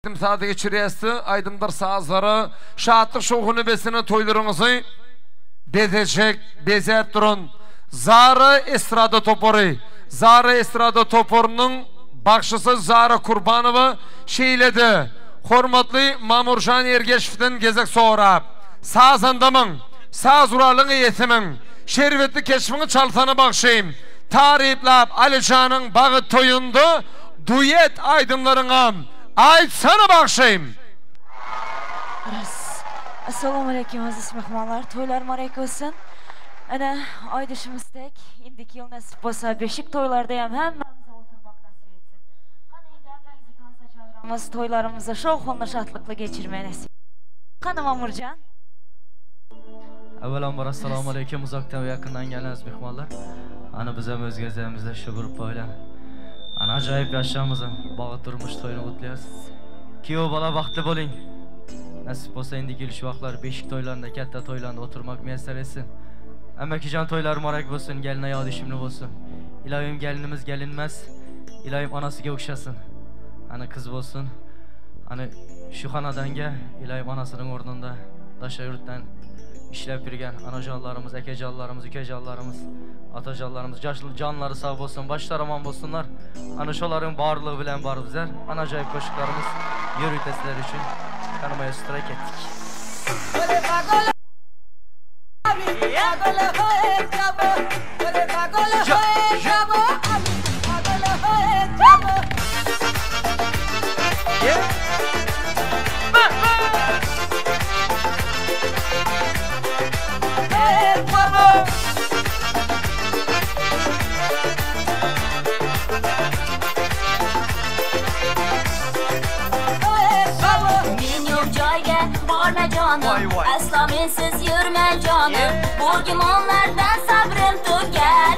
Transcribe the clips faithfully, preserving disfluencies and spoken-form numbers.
Saate geçiriyesi, aydınlar sazları, şahatlık şoğunu besini toylarınızı bezecek, bezet durun. Zara Estrada Toporu, Zara Estrada Toporu'nun bakşısı Zara Kurbanova şeyledi. Hormatlı Mamurjan Ergeşev'den gezek sonra, saz andamın, saz uralını yetimin, şervetli keşfini çaltanı bakşayım. Tariplap Alican'ın bağı toyundu, duyet aydınlarına. Aytsana bakşayım. Assalomu alaykum aziz mehmonlar. To'ylar muborak bo'lsin. Ana oydishimizdek, indiki yil nasib bo'lsa beshik to'ylarda ham hammamiz o'tirmoq nasib etsin. Qani endi hammangizni tansa chaqiramiz, to'ylarimizni shovqinli shodlikla kechirmay nasib. Qani Mamurjon? Avvalambor assalomu alaykum uzoqdan va yaqindan kelgan aziz mehmonlar. Ana biz ham o'zgazamizda shu guruh bilan ana ajoyib yashamiz, bog'i turmush to'yini o'tlaymiz. Kuyov bola vaqtli bo'ling. Nasib bo'lsa endi kelish vaqtlar beshik to'ylarida, katta to'ylarda o'tirmoq muyassar etsin. Amakijon to'ylar muborak bo'lsin, gelin yod ishimli bo'lsin. Ilohim gelinimiz gelinmas, ilohim onasiga o'xshasin. Ana qiz bo'lsin. Ana shu xonadonga ilohim onasining o'rnida dasha yurtdan ishlab yurgan onajonlarimiz, akajonlarimiz, ukajonlarimiz, otajonlarimiz jonlari sog' bo'lsin, boshlari omon bo'lsinlar. Ana shularning borligi bilan bor bizlar. Ana ajoyib qo'shiqlarimiz yuritasizlar uchun qanamay sutra ketdik. Asla mensiz yurma canım, bu gimonlardan sabrım tugar.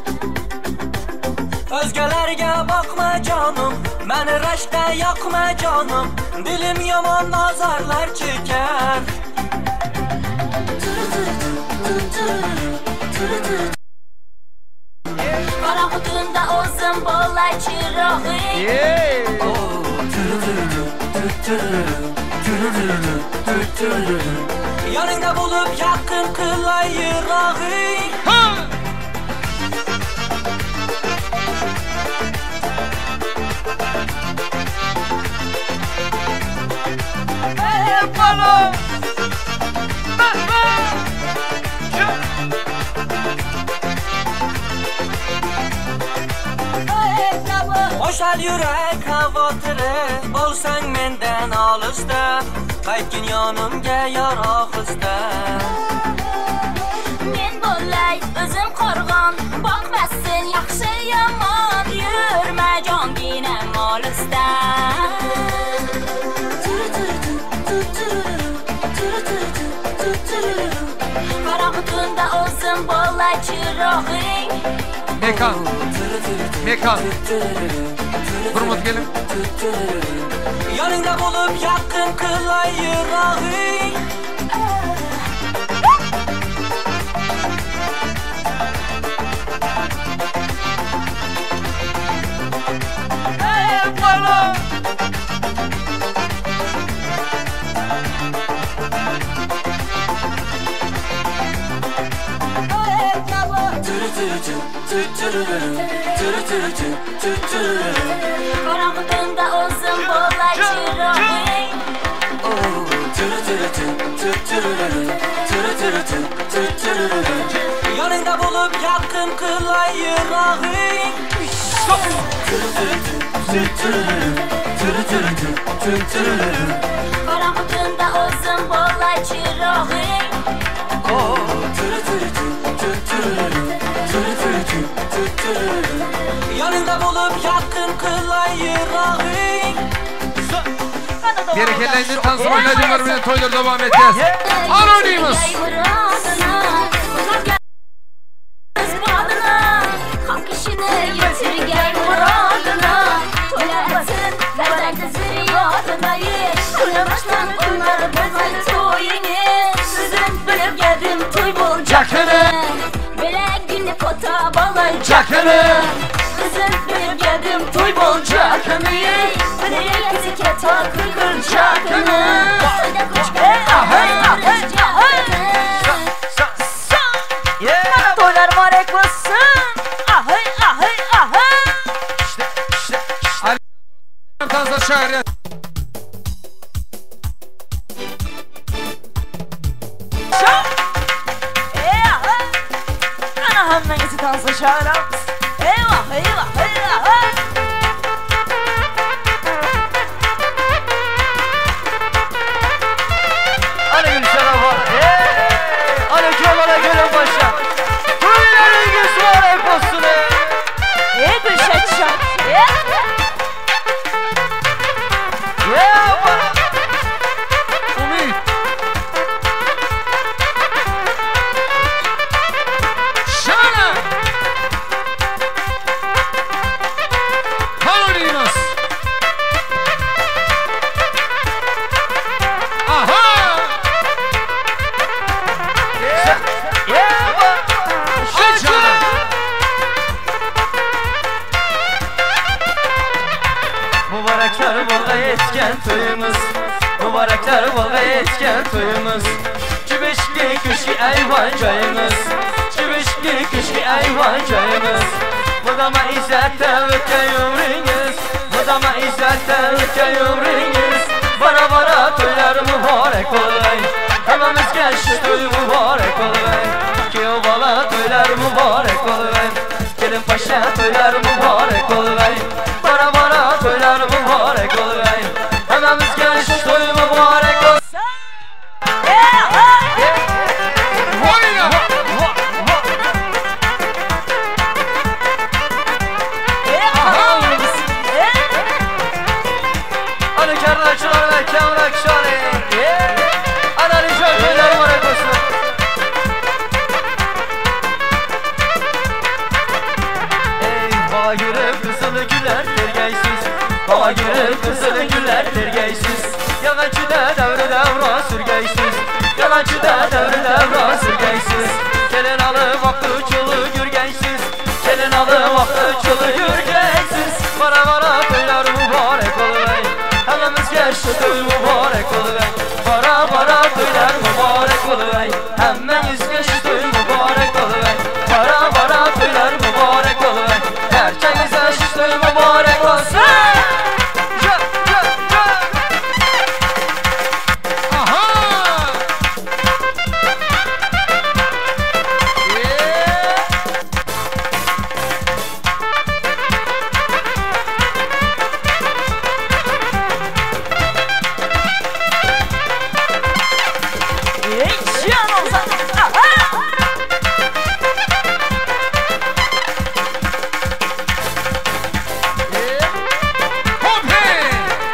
Özgelerge bakma canım, meni rashda yoqma canım, dilim yomon nazarlar çeker. Qorong'u tunda o'zim bo'lay chirog'ing. Yanında bulup yakın kılay yırağın. Hey bana. Boşal yürek havatırı, bolsan menden alışta. Qaytgin yonimga yaroqizda. Men bo'lay o'zim qo'rg'on, boqmasin yaxshi yomon, yurma jonginam olisda. Qorong'u tunda o'zim bo'lay chirog'ing. Mekan, Mekan, Hurmat gelin. Yanında bulup yakın kılay yırağın. Hey bana. Qorong'u tunda o'zim bo'lay chirog'ing. Yanında bulup yakın kılay yırağın. Qorong'u tunda o'zim bo'lay chirog'ing. Yanında bulup yakın kılay yırağın. Bereketlerini tansır oynadığımlar bile toylar devam edeceğiz. Anonymous. Hak işini yitirgen muradına, toylamasın nerede ziriyatına ye. Toya baştan onları bozmadı toyini, sizin bilip geldim toy bolcakını. Belek günde kota balacakını, sizin bilip geldim toy bolcakını. Kızı ketak kıracakını Soyda kuş Bana toylar mübarek olsun. Ahay ahay ahay. Tansa şehri. Ana hemmenizi dansa çağırırız. Eyvah eyvah eyvah. Hadi Gülşen'e var. Hadi Kemal'e gelin başa. Toyların mübarek olsun. Ey Gülşen'cim. Ya bana. Ümit. Şana. Kalorinos. Aha. Ya bana. Ay canım. Mübarekler bolga yetken toyumuz Mübarekler bolga yetken toyumuz Cübüşki küşki ayvan çayımız Cübüşki küşki ayvan çayımız Budama izzette ötke ömrünüz Budama izzette ötke ömrünüz Bara bara toylar mübarek olay Hememiz genç toy mübarek olay Ki o bala toylar mübarek olay Gelin paşa toylar mübarek olay Bara bara toylar mübarek olay Hememiz genç toy mübarek olay Oyna. Hadi kardeşler ve kamrakşar Ana rica toylar mübarek olsun Baba görüp kızılı güller tergeysiz Baba görüp kızılı güller tergeysiz Yalancıda devre devra sürgeysiz Yalancıda devre devra sürgeysiz Gelin alı vakti çolu gürgeysiz Gelin alı vakti çolu gürgeysiz Bara bara toylar mübarek olay Hememiz geçti toy mübarek olay Bara bara toylar mübarek olay Hememiz geçti toy mübarek olay Bara bara toylar mübarek olay Herkese şiştoy mübarek olsun. Jö, jö, jö. Aha. Ey canım sana. Hop hey.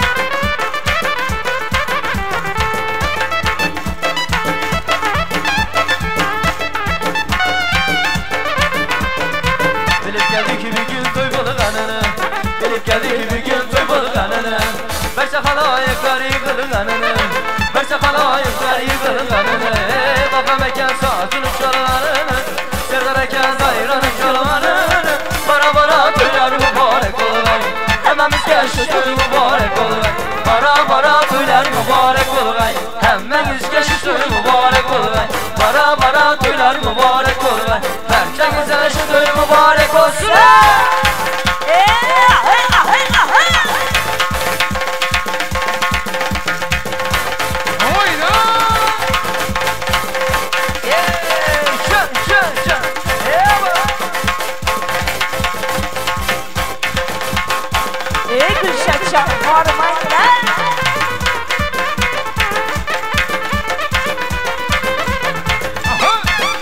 Bilip geldi ki bir gün toy balık anını Bilip geldi ki bir gün toy balık anını Berse halayıklar yıkılın anını Berse halayıklar yıkılın anını Baba mekan saatini çalanını Serdar eken dayranın çalanını Bara bara toylar mübarek olay Hememiz geçti toy mübarek olay Bara bara toylar mübarek olay Hememiz geçti toy mübarek olay Bara bara toylar mübarek olay Herkese şu toy mübarek olsun. Oyna. Ey Gülşen'cim varmayın lan. Aha.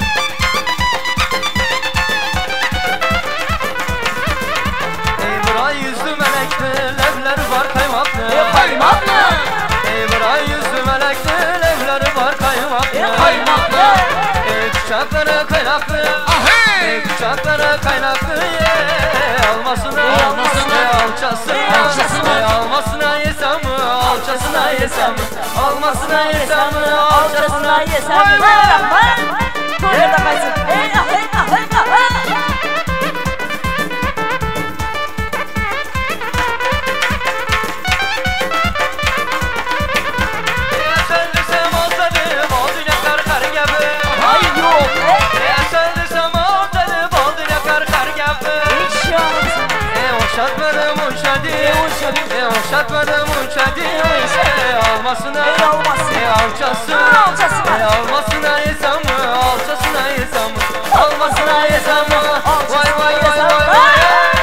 Ey bıray yüzlü melekli levleri var kaymaklı Kaymaklı. Ey bıray yüzlü melekli levleri var kaymaklı Kaymaklı. Ey bıçakları kaynaklı Ahey. Ey bıçakları kaynaklı ye Almasına Almasına. alçasına Alçasına. Almasına yesem mi alçasına yesem mi Almasına yesem mi alçasına Alçasına yesem mi? Toyda da kaysın. Ey ahay ahay ahay. değil E oşatmadım unça değil E almasına Ey almasın E alçasına Alçasına E almasına yesem mi alçasına yesem mi Almasına yesem mi Vay vay vay vay vay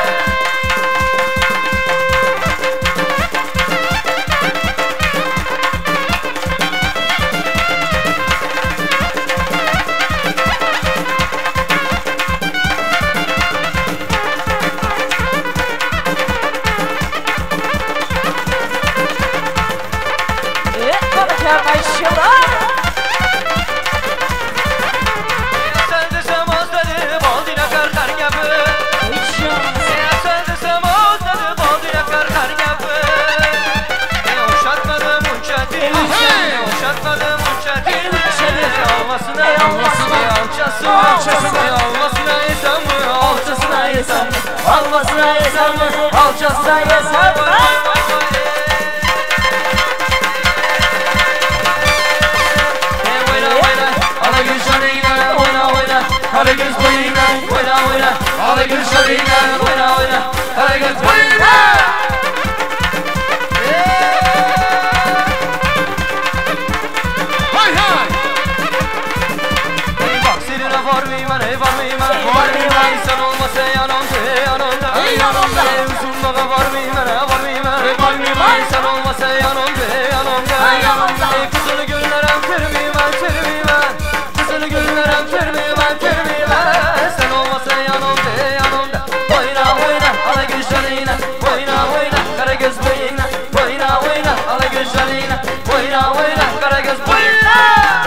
Almasına yesem mi? Alçasına yesem mi? Ala gül şarıyla oyna oyna Ala göz boyuyla oyna oyna Ala gül şarıyla oyna oyna Ala göz boyuyla Hay hay Ey bak seninle var mıyım ben ey var mıyım ben Var mıyım ben sen olmasa yanımda yanımda Ey yanımda Ey uzunluğa var mıyım ben var mıyım ben Var mıyım ben sen olmasa yanımda yanımda Ey yanımda Ey kızını gönleren kırmayayım ben kırmayayım ben Kızını gönleren kırmayayım ben kırmayayım ben Sen olmasa yanımda yanımda Oyna oyna ala gül şarıyla Oyna oyna kara göz boyuna Oyna oyna ala gül şarıyla Oyna oyna kara göz boyuna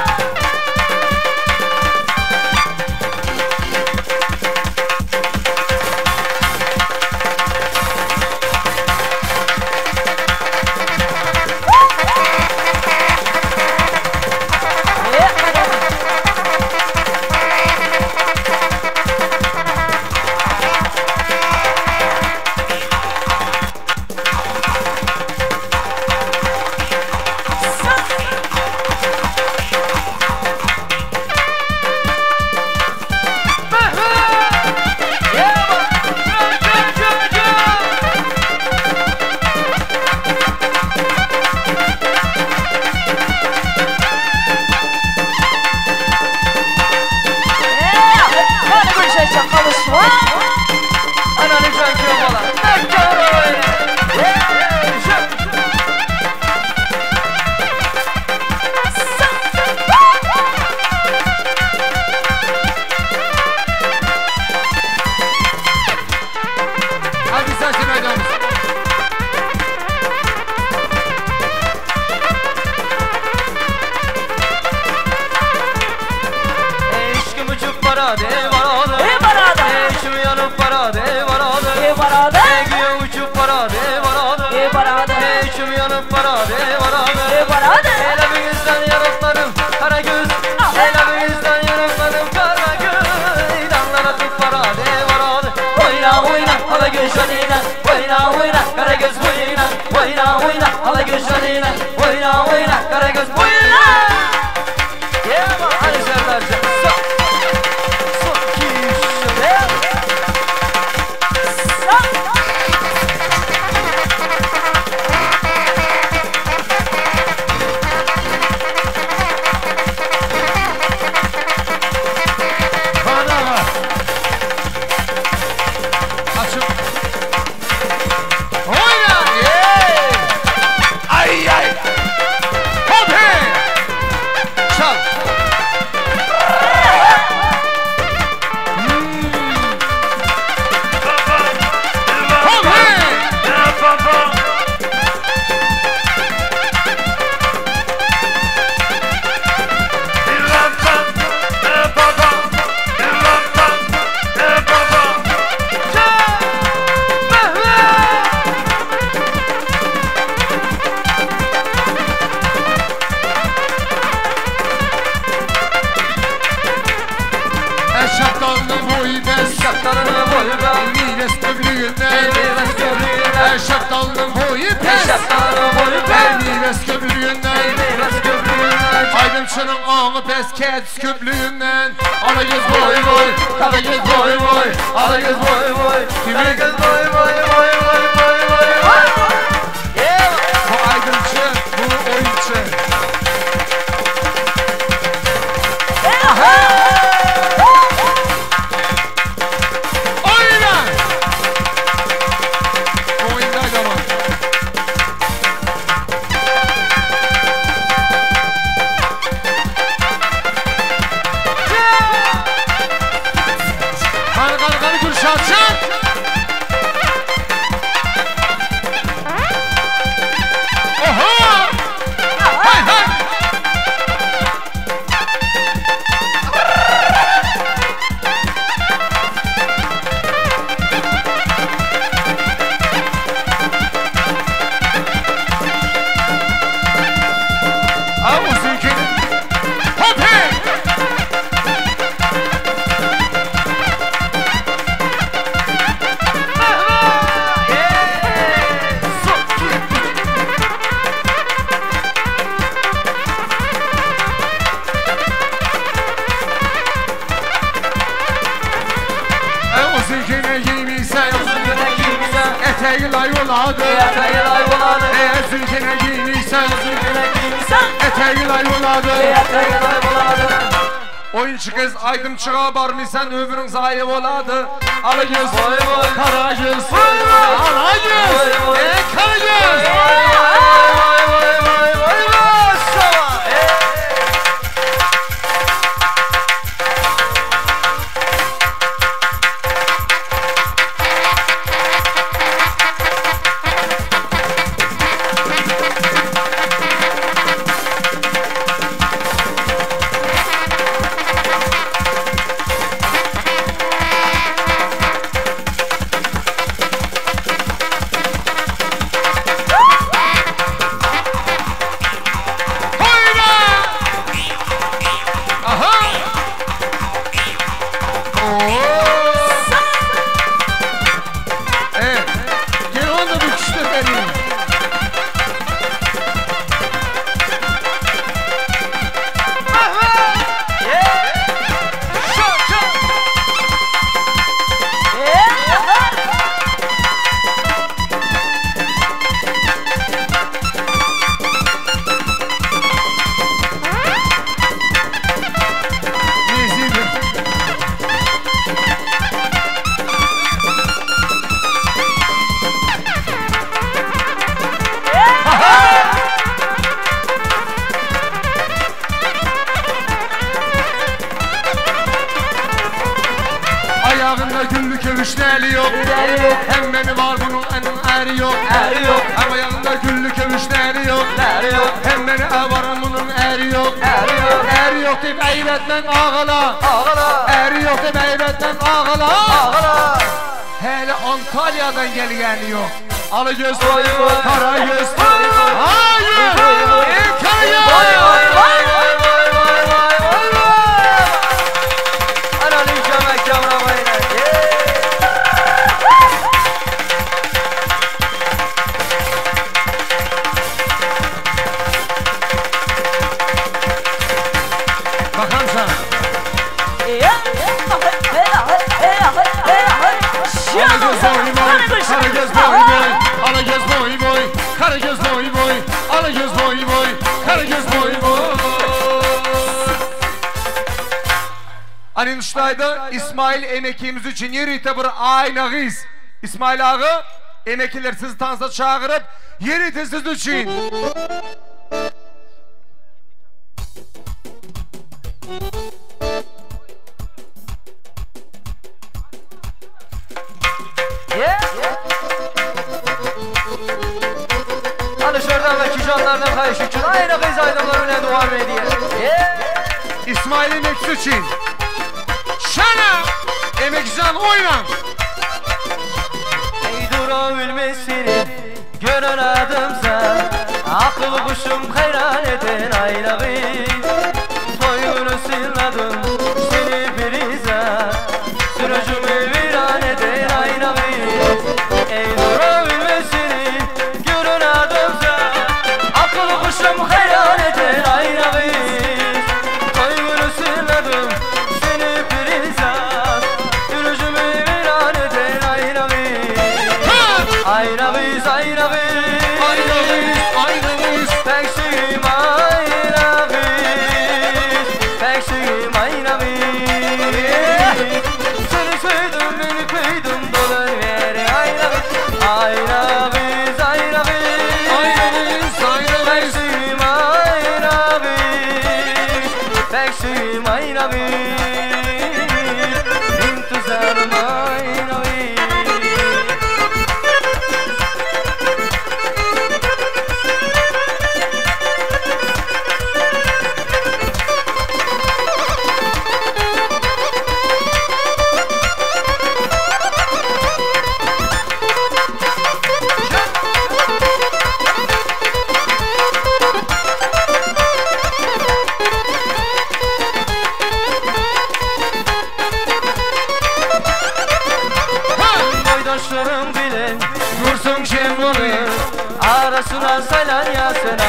Aydınçının ağlı pes köplüğünden Ala göz boy boy, kara göz boy boy Ala göz boy boy, kara göz boy boy boy boy boy boy Yaxşı. Oyna. Oyunda devam. Karı karı karı Gülşahçın. Oha! Hay hay! Al müziğini. Hop hey! Müziğini giymişsen, eteği lay oladı. Müziğini giymişsen, eteği lay oladı. Oyuncu kız aydın çığa barmışsan ömrün zayi oladı. Ala göz, kara göz, ala göz, e kara göz. Ayağında güllük övüşleri yok. Hem beni var bunun en eri yok. Hem ayağında güllük övüşleri yok. Hem beni var bunun eri yok. Eri yok deyip eybetmen ağala. Eri yok deyip eybetmen ağala. Hele Antalya'dan gelgeni yok. Alı göz, kara göz. Hayır, kara göz. Bakalım sana. Karagöz boy boy, Karagöz boy boy, Karagöz boy boy, Karagöz boy boy, Karagöz boy boy. Anin şulayda İsmail emekimiz için yerite bir aynağız. İsmail ağı emekliler sizi tanısa çağırıp yerite siz için. Hani şuradan ve kijanlardan kayış için aynı kız aydınlar öne duvar ve diye. İsmail'in eksi için. Şana emekcan oynan. Ey dura bilmesini gören adımsa akıl kuşum hayran eden aynağı. Toyunu silmedim seni bir izah. Sürücümü viran eden aynağı. Ey dura bilmesini gören adımsa akıl kuşum hayran eden aynağı. Toyunu silmedim seni bir izah. Sürücümü viran eden aynağı. Aynağız, aynağız, aynağız, aynağız. Pek şeyim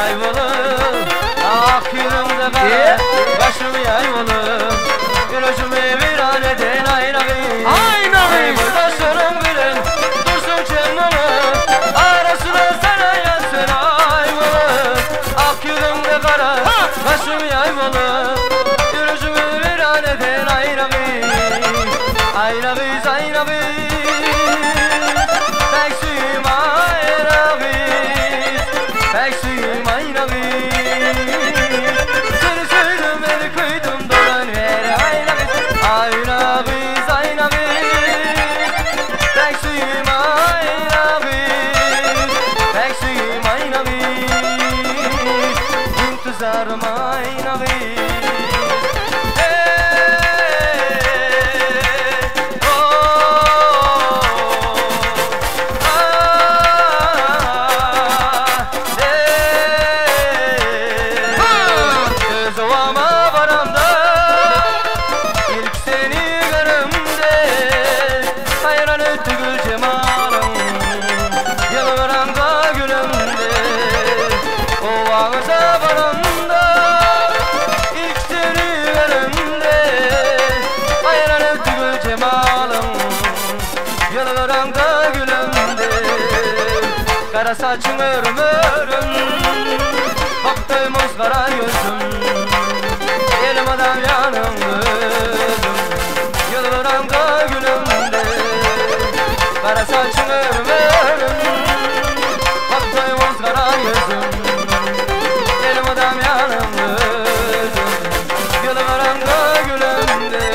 yay bulur Ak yüzümde kara Başım yay bulur Gözüme bir aneden aynağı Aynağı Yoldaşlarım bilin Dursun çennini Arasına sana yansın ay bulur Ak yüzümde kara Başım yay bulur Gözüme bir aneden aynağı Aynağı aynağı Pek aynağı Pek suyum aynağı Seni söyledim beni koydum dolan ver aynağı Aynağı aynağı Pek suyum aynağı Pek suyum aynağı İntizarım aynağı Kara saçın örüm örüm Baktığımız kara gözüm Elim adam yanım gözüm Yıldıramda gülümde Kara saçın örüm örüm Baktığımız kara gözüm Elim adam yanım gözüm Yıldıramda gülümde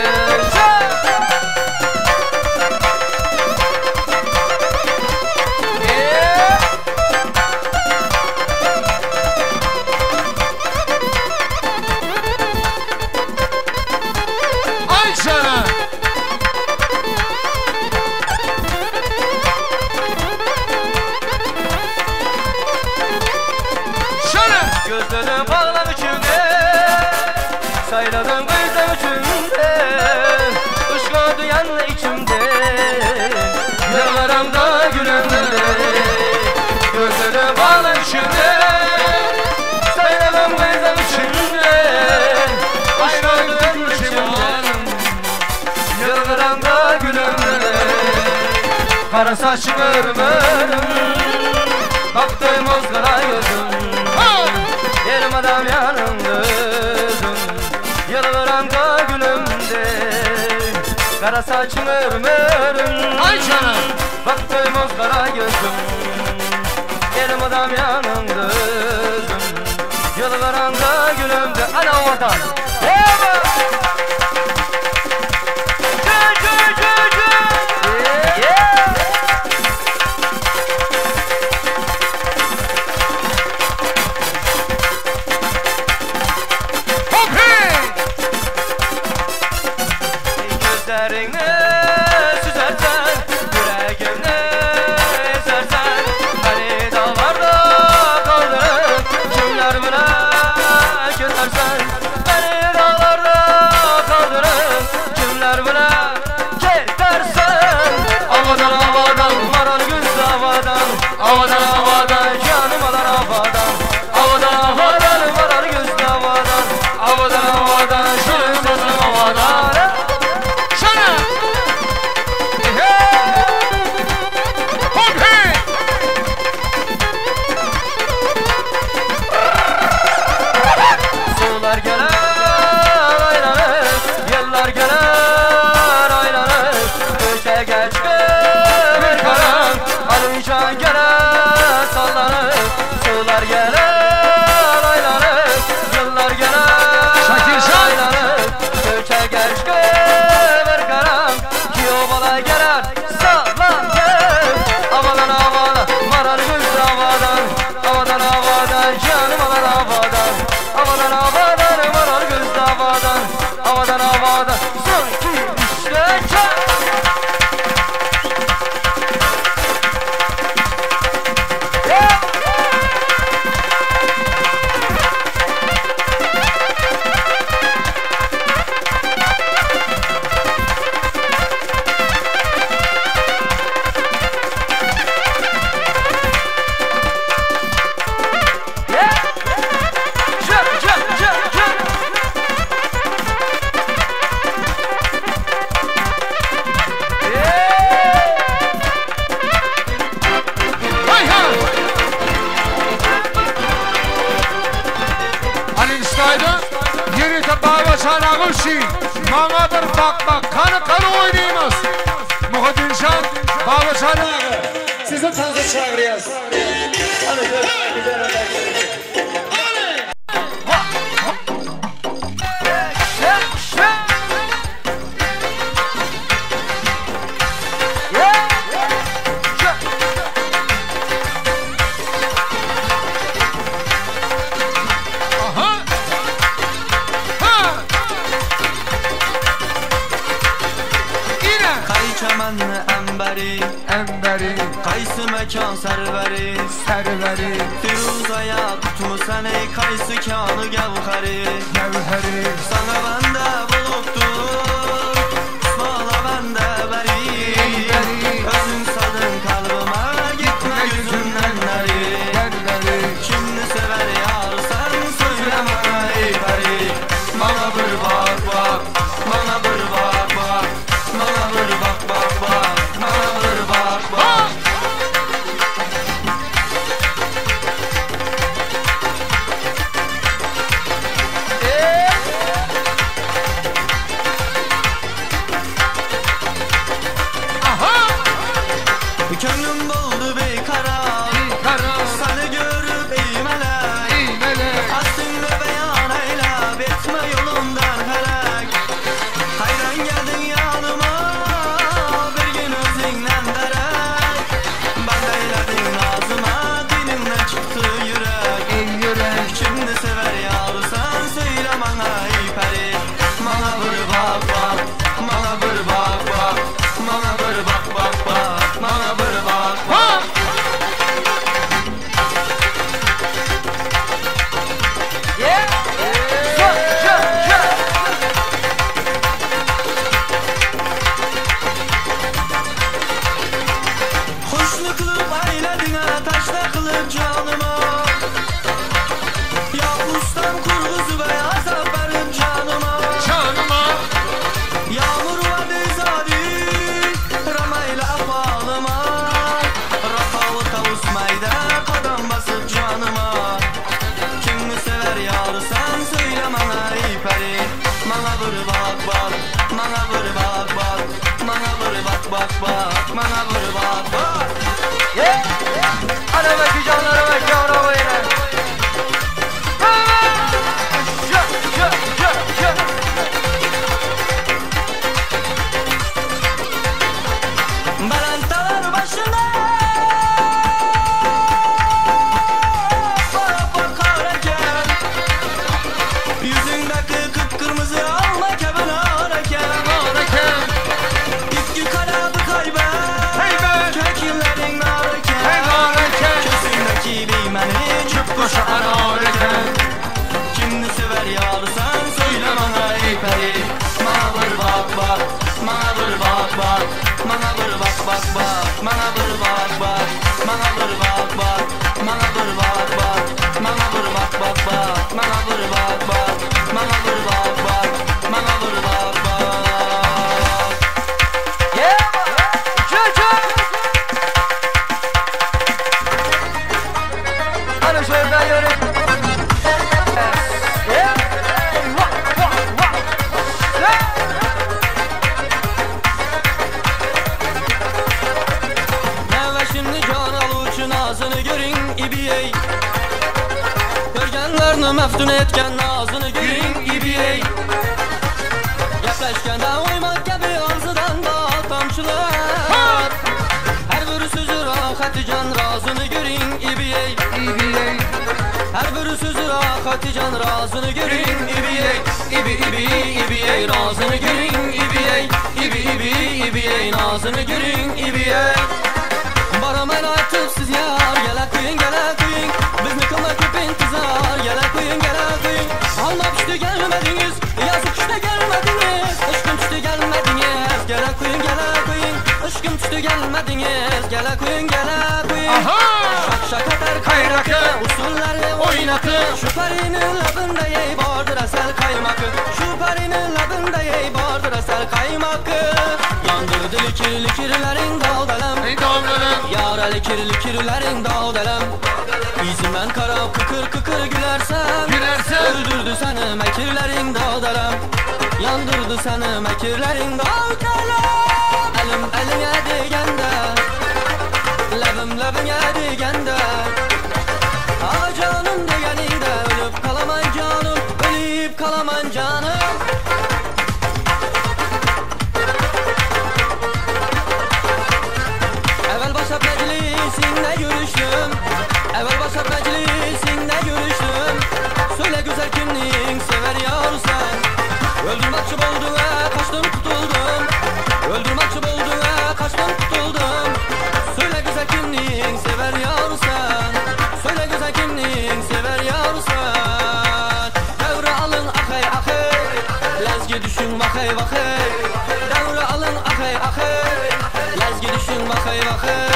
Gözlerim bağlam içimde Sayladım kızım içimde Işığa duyan içimde Yıllarımda gülümde Gözlerim bağlam içimde Sayladım kızım içimde Işığa duyan içimde Yıllarımda gülümde Kara saçım örüm örüm Baktığım ızgara gözüm Yerim adam yanım gözüm Yıldıramda gülümde Kara saçım örüm örüm Ay canım Baktığım ızgara gözüm Yerim adam yanım gözüm Yıldıramda gülümde Ana oradan Eyvah Cü cü cü cü Yeah Gözlerini süzersen, yüreğimni ezersen Beni dağlarda kaldırıp kimler bile kesersen Beni dağlarda kaldırıp kimler bile kesersen Havadan havadan, maral güz havadan Havadan havadan, canım alar havadan Havadan havadan, maral güz havadan Havadan havadan, şirin sözüm havadan Sular gelir aylanır, yıllar gelir aylanır Köşe geçti bir karan, alıncan gelir sallanır Sular gelir aylanır, yıllar gelir aylanır Köşe geçti bir karan, ki o bala gelir sallanır Havadan havadan, maral güz havadan Havadan havadan, canım alar havadan Havadan havadan, maral göz havadan Havadan havadan, sanki işte çak Yeah! Baba çanağı uşi Bana bir bak bak kanı kanı oynayımız Muhittin Şan Baba çanağı Sizi tanısı çağırıyoruz Emberi Qaysı məkan sərvəri Sərvəri Firuzaya tutmusan ey qaysı kanı gəvhəri Gəvhəri Sana bəndə bulubdur Usmana bəndə bəri Özün sadın kalbıma gitmə yüzündən nəri Kimni sevər yarsan söyləmə ey bəri Mana bir bak bak Mana bir bak bak Mana bir bak bak bak Mana bir bak bak Könlüm buldu bir karar, karar. Seni görüp eğmelek, eğmelek. Aslında beyan eyle bitme yolundan felek Hayran geldin yanıma bir gün özünden derek Ben de eyledin ağzıma dilimden çıktı yürek Ey yürek Kimni sever yar sen söyle bana ey peri Bana bir bak bak, bana bir bak bak Bana bir bak bak bak, bana bir bak bak Hoşlu kılıp eyledin taşla kılıp canıma Ya ustam kurguzu ve azap verin canıma Canıma Yağmur ve dezadi Ramayla afalıma Rafalı tavus mayda Kadam basıp canıma Kimni sever yar sen söyle bana ey peri Bana bir bak bak Bana bir bak bak Bana bir bak bak bak Bana bir bak bak Hadi bakayım canlara bak yavrum oyna. Balantalar başına Bana bakarken Yüzündeki kıpkırmızı alma kebin ağrıken Ağrıken İtki karabı kaybet Heybet Kökillerin ağrıken Hey ağrıken Gözündeki beymeni çöp koşan ağrıken Kimni sever yar sen söyle bana ey peri Bana bir bak bak Bana bir bak bak Bana bir bak bak bak Bana bir bak bak Bana bir bak bak Bana bir bak bak Bana bir bak bak bak Bana bir bak bak Bana bir bak bak Bana bir bak bak Hadi şöyle ben yürü. Ne ve şimdi can alıcı nazını görün ibiyey Görgenlerini meftun etken nazını görün ibiyey Yaklaşkende uymak gibi ağzıdan da tamçılar Her bir sözü rahati can razını görün ibiyey Her bir sözü rahati can razını görün ibiyey İbi ibi ibiyey razını görün ibiyey İbi ibi ibiyey nazını görün ibiyey Baraman artık siz yar Gele kuyun gele kuyun Biz ne kılma köp intizar Gele kuyun gele kuyun Almak işte gelmediniz Yazık işte gelmediniz Aşkım işte gelmediniz Gele kuyun gele kuyun Aşkım işte gelmediniz Gele kuyun gele kuyun Şak şak atar kayrakı Usullerle oynakı Şu perinin labında yey vardır asel kaymakı Şu perinin labında yey vardır asel kaymakı Yandırdı likir likirlerin dağdalım Ey dağlarım Yara likir likirlerin dağdalım İzimden kara kıkır kıkır gülersem Gülersem Öldürdü seni mekirlerin dağdalım Yandırdı seni mekirlerin dalgalı. Elim eline digende, lebim lebine digende. Ah canım degeninde, ölüp kalaman canım, ölüp kalaman canım. Evvel başa meclisinde görüştüm, evvel başa meclisinde görüştüm. Söyle güzel kimliğin sever yarsan. Öldürmakçı olduğuna kaçtım tutuldum, öldürmakçı olduğuna kaçtım tutuldum. Söyle güzel kimliğin sever yarsan, söyle güzel kimliğin sever yarsan. Devre alın akay akay, lezgi düşün vakay vakay. Devre alın akay akay, lezgi düşün vakay vakay.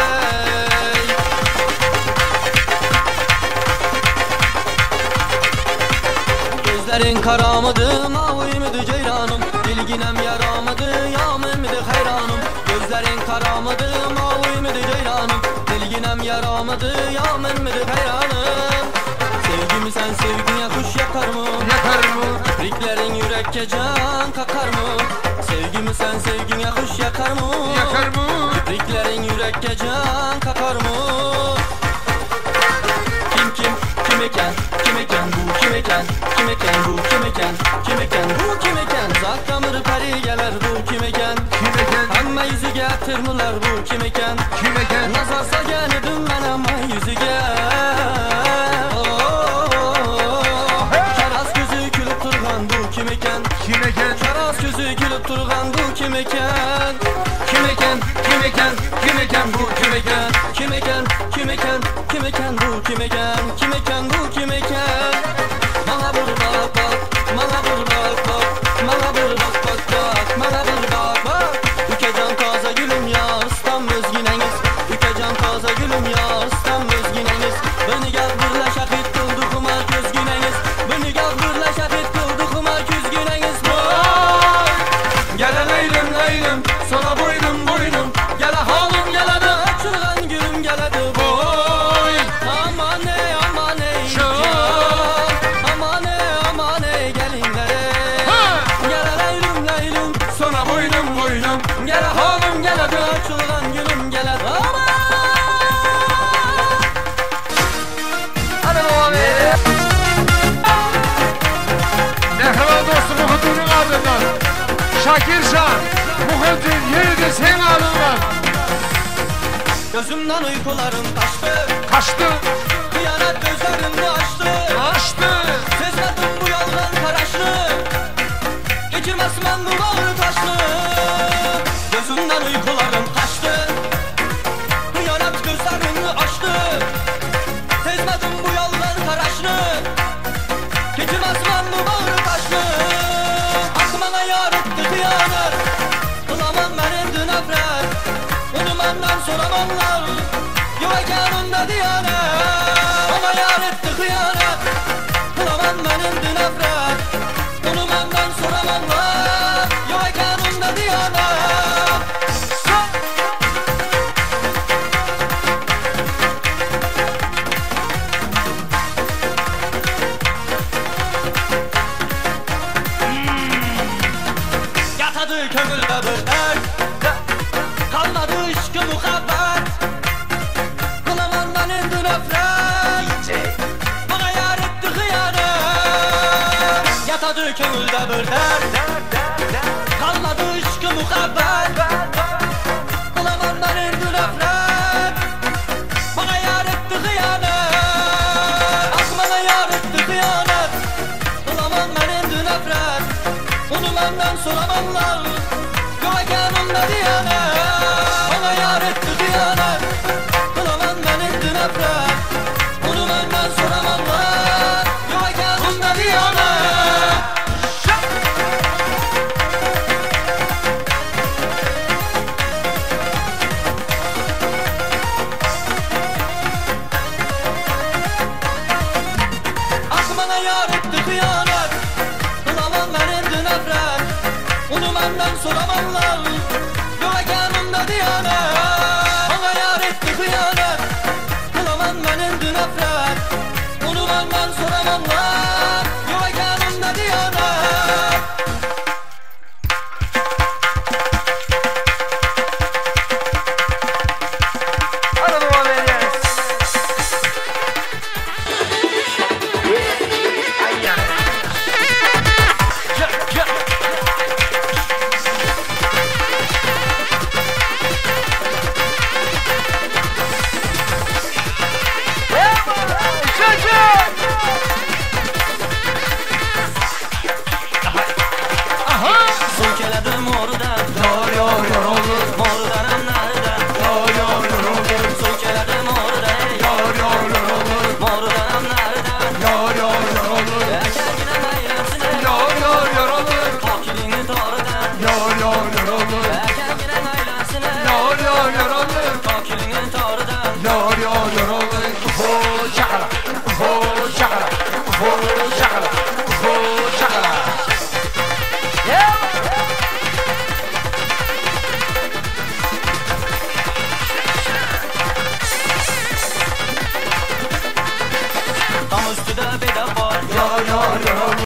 Gözlerin karamadı, mavi miydi ceyranım? Bilginem yaramadı, yağmur miydi hayranım? Gözlerin karamadı, mavi miydi ceyranım? Bilginem yaramadı, yağmur miydi hayranım? Sevgimi sen sevgiye kuş yakar mı? Yakar mı? Riklerin yürekke can kakar mı? Sevgimi sen sevgiye kuş yakar mı? Yakar mı? Riklerin yürekke can kakar mı? Kim kim, kim eken, kim eken bu kim eken? Kim eken bu kim eken, kim eken bu kim eken? Zakkamır peri gelir bu kim eken? Kim eken? Amma yüzü getirmiler bu kim eken? Kim eken? Nazarsa gelidim ben ama yüzü gel. Karas gözü külüp turgan bu kim eken? Kim eken? Karas gözü külüp turgan bu kim eken? Kim eken, kim eken, kim eken bu kim eken? Kim eken, kim eken, kim eken bu kim eken? Kim eken bu kim eken? Bana bir bak bak, bana bir bak bak, bana bir bak bak bak, bana bir bak bak. Ükecan taze gülüm ya, ıstam özgüneniz. Ükecan taze gülüm ya, ıstam özgüneniz. Beni gel birle şahit kıldıkıma közgüneniz. Beni gel birle şahit kıldıkıma közgüneniz. Gel leylim leylim, sana boynum boynum. Gel halim gel hadi, açılgan gülüm gel hadi boy. Aman ey aman ey can, aman ey aman ey gelinlere. Gel leylim leylim, Sana boynum boynum. gel halim gel hadi, açılgan gülüm gel hadi. Aman. Hadi bakalım. Mehran dostum Muhittin'in ardından Şakircan, Muhittin yerde sen alınlar. Gözümden uykularım kaçtı, Kaçtı, kıyamet gözlerimi açtı. açtı. Sezmedim bu yoldan karaşlı, geçirmez ben bu bağrı taşlı. Gözümden uykularım kaçtı, kıyamet gözlerimi açtı. Sezmedim bu yoldan karaşlı, geçirmez ben bu bağrı taşlı. Aklıma yar etti kıyamet, kılamam ben evde nefret. Onu benden soramanlar, yok ekanında diyanet. Bana yar etti kıyamet, kılamam ben evde nefret. Onu benden soramanlar, yok ekanında diyanet. Yatadı kömülde bir dert, kalmadı ışkı muhabbet. Kılamandan indi nefret, bana yar etti hıyanet. Yatadı kömülde bir dert, kalmadı ışkı muhabbet. Kılamandan indi nefret, bana yar etti hıyanet. Akmana yar etti hıyanet, kılaman ben indi nefret. Onu benden soramanlar, yok ekanımda diyanet. Bana yar etti diyanet, kılaman ben indi nefret. Onu benden soramanlar, yok ekanımda diyanet. Akmana yar etti kıyamet, kılaman ben indi nefret. Onu benden soramanlar,